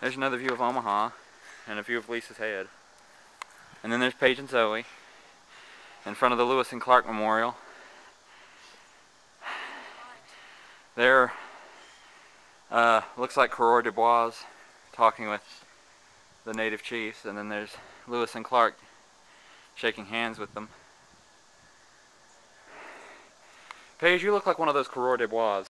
There's another view of Omaha and a view of Lisa's head. And then there's Paige and Zoe in front of the Lewis and Clark Memorial. There looks like Coureur de Bois talking with the native chiefs, and then there's Lewis and Clark shaking hands with them. Paige, you look like one of those Coureur de Bois.